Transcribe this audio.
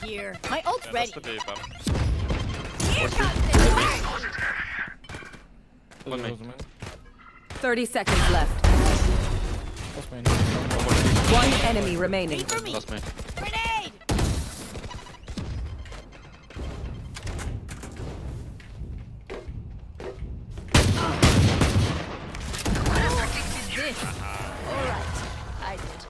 here. My ult's ready. Here comes the 30 seconds left. One enemy remaining. Last me. Grenade!